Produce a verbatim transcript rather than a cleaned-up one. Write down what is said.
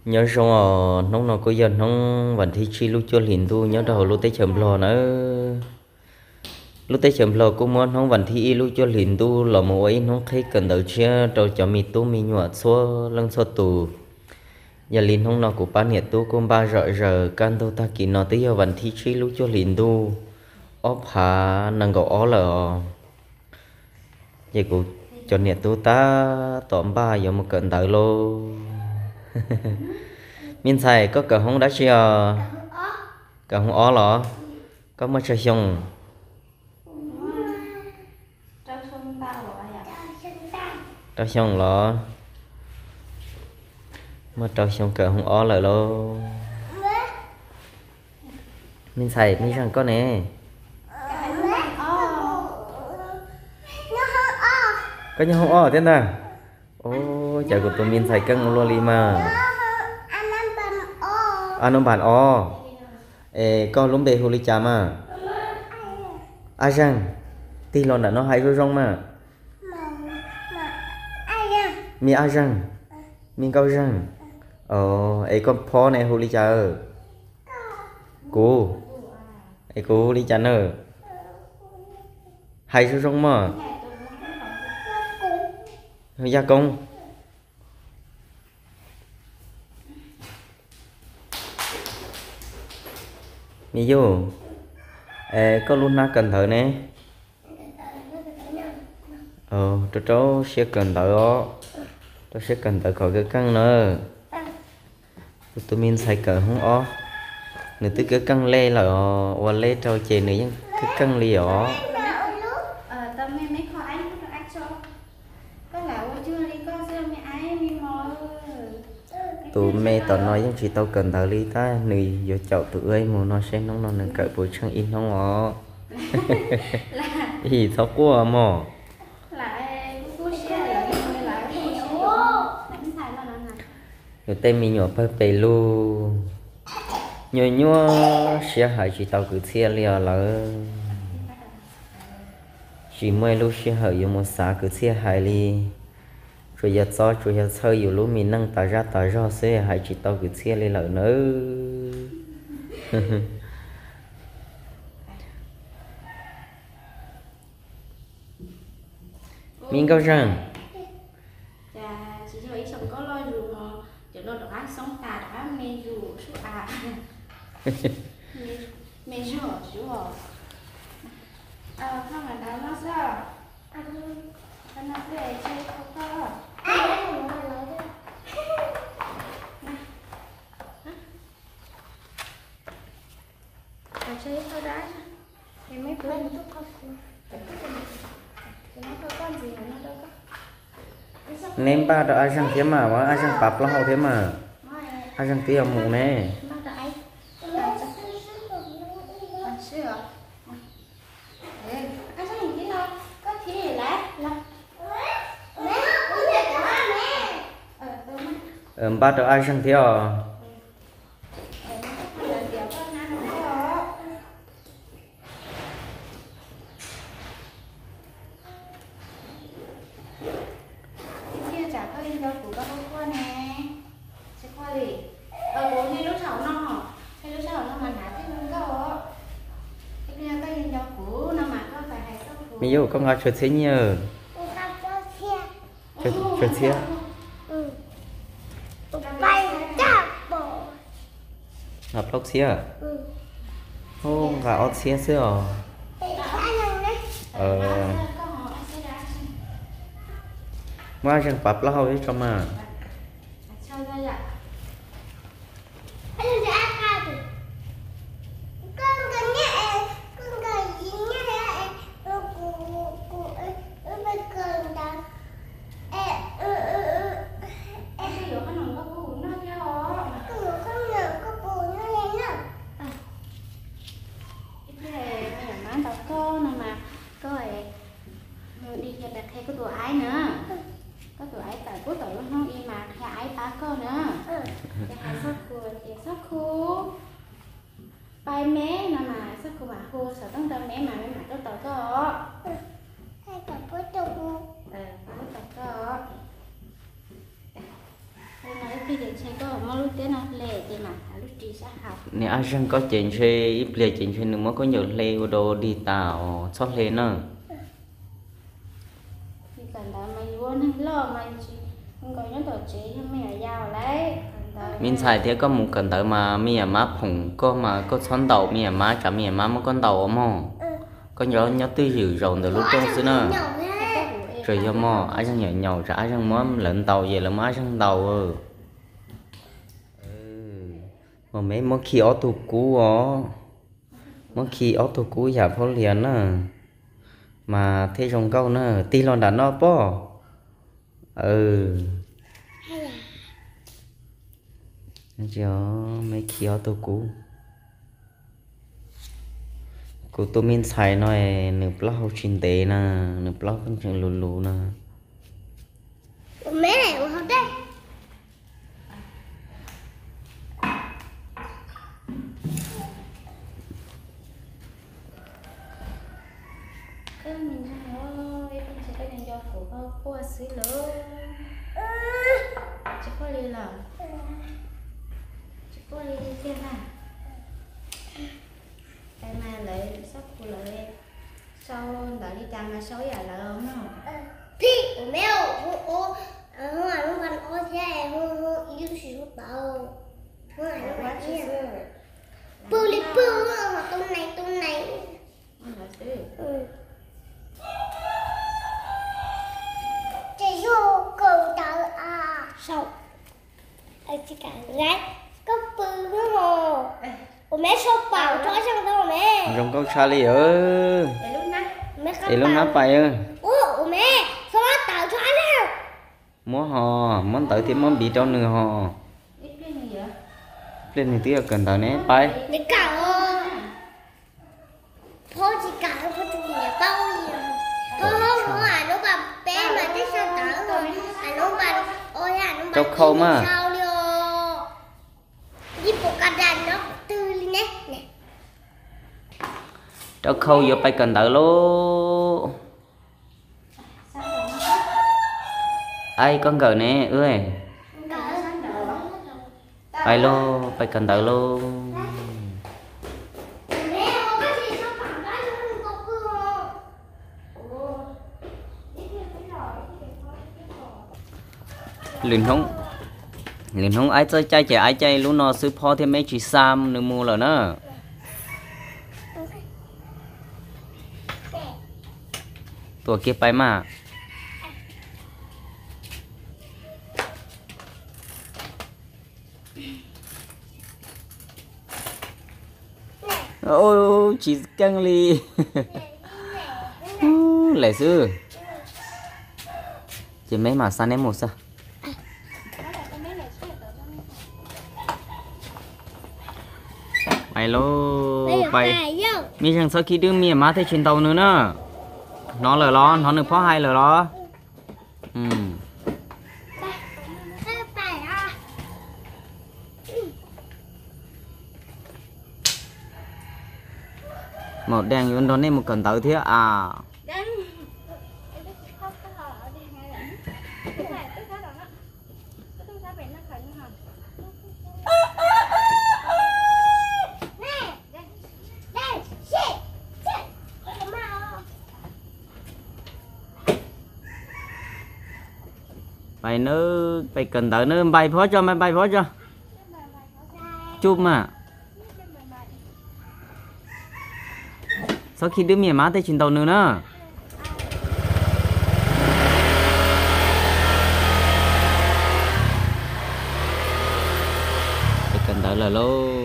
nhớ xong rồi nông nó có giờ nông vẫn thi chi lúc cho liền tu nhớ đầu lúc tới chậm lò nữa lúc tới chậm lò cũng muốn nông vẫn thi lúc cho liền tu là một ấy nông thấy cần đầu chia đầu cho mi tu mi nhọt xua lăng xua tù giờ liền nông nó của ba nhiệt tu cũng ba rợ rợ can tu ta kỳ nó tới giờ vẫn thi chi lúc cho liền tu ốp hà năng gạo ó là vậy cũng cho nhiệt tu ta tóm ba giờ một cận đầu lô miền xài có cả hông đá chia cả hông ó lọ có mấy chơi xong trao xong lọ mà trao xong cả hông ó lại lô miền xài miền sang có nè có nhau hông ó thế nào ô chả của tụi miền xài căng luôn đi mà anh ông bạn o ê con lúng bề hồ ly chà mà ai rằng tí lon đã nó hay rồi rong mà mi ai rằng mi câu rằng ờ ê con phó này hồ ly chà ơ cô ê cô hồ ly chà nơ hay rồi rong mà gia công mi vô ê có luôn na cần thở nè ờ tôi cháu sẽ cần thở đó tôi sẽ cần thở khỏi cái căng nữa tôi min xài cỡ không ó nữa tôi cái căng lê là và lê trâu chè nữa nhưng cái căng lì ó tụi mẹ tao nói những chị tao cần thở lý ta nì giờ chậu tụi ơi mùa nó xem nó nó nâng cỡ buổi trăng in không ó gì sao quá mò rồi tên mình nhỏ phải về luôn nhỏ nhỏ sẽ hại chị tao cứ xe liều là chỉ mới lúc sẽ hại một xã cứ xe hại li rồi giờ cho rồi giờ chơiอยู่lúc mình nâng ta ra ta ra sẽ hại chị tao cứ xe li lỡ nữa mình câu rằng mẹ rửa rửa à không là nó nó sao anh nó sẽ chơi không có à chơi thôi đã em mấy bữa nó không nó có con gì nó đâu có nem ba đó ai sang thế mà mà ai sang bắp lo thế mà ai sang tiêu mù nè ừm ba đó ai sang thế à mi yêu con ngồi chơi thế nhờ chơi chơi thế ngập lốc xía à ô gà ót xía xưa ờ mà chẳng bắp lâu đấy cho mà bài mé nè mà sao cô mà cô sợ tấn tâm mẹ mà mẹ mà tôi tao có hay tập với tôi ờ có tập có cái nói khi đến xe có mà lúc tết nó lệ thì mà lúc chị sẽ học nè ai chẳng có chuyện xe ít lệ chuyện xe nữa mới có nhiều lệ đồ đi tàu xót lệ nữa thì cần đó mày vốn lo mày chị không có những tổ chế cho mẹ giàu đấy mình xài thế có một cần tới mà mẹ má phồng có mà có xoắn tàu mẹ má cả mẹ má mới con tàu mà có nhớ nhớ tư dự rồi từ lúc trong xưa nữa rồi cho mò ai chẳng nhảy nhậu trả chẳng móm lợn tàu về là má chẳng tàu ừ mà mấy món khi ở tủ cũ ó món khi ở tủ cũ giả phó liền á mà thế trong câu nữa ti lon đàn nó po ừ cho mấy khi ở tủ cũ cô tôi mình xài nói nửa block học trình tế nè nửa block con trường lù lù nè mấy này của học đây cái mình hay ơi em sẽ có nhân do của cô cô xí lỡ chỉ có đi là chỉ có đi đi xem nào em mà lấy sắp của lấy sau đợi đi chăm mà sáu giờ là ôm không thì của mèo ô ô không phải không phải ô xe không không yêu sử dụng tàu không phải không quá phải chứ kia bự đi bự mà tôm này tôm này không phải chứ ừ chỉ vô cầu tàu à sao anh chỉ cả gái có bự nữa hồ của mẹ số bảo cho sang đâu mẹ trong câu Charlie ơi để lúc nãy mẹ để lúc nắp phải ơi ô mẹ sao nó tạo cho anh nào múa hò món tới thì món bị trong nửa hò ít cái gì vậy lên thì tiếc cần tao né bay để cả thôi chỉ cả không có chuyện gì bao nhiêu thôi không không à nó bà bé mà cái sao tạo rồi à nó bà ôi à nó bà Chọc khâu mà. sao đi đi bộ cả đàn nó tư lên nhé nè cháu khâu vô bay cần tao lô sao rồi ai con gờ nè ơi nó sáng đầu bay lô bay cần tao lô mẹ không có gì sao phản đó chứ không có cơ liền không liền không ai chơi chơi trẻ ai chơi lúc nó sư phó thêm mấy chỉ sam nữa mua rồi nữaตัวเก็บไปมาโอ้ชีสกังลีไหลซื้อจะไม่มาซันเนมหมดซะไปโลไปมีช่างสักคิดดึงมีมาที่ชินเตาเนื้อเนอะnó lời lo nó được phó hai lời lo ừ một đèn vô đó nên một cần tự thế à bay nữa bay cần tự nữa bay phó cho bay bay phó cho chụp mà sau khi đứa mẹ má tới trên tàu nữa nữa bay cần tự là lô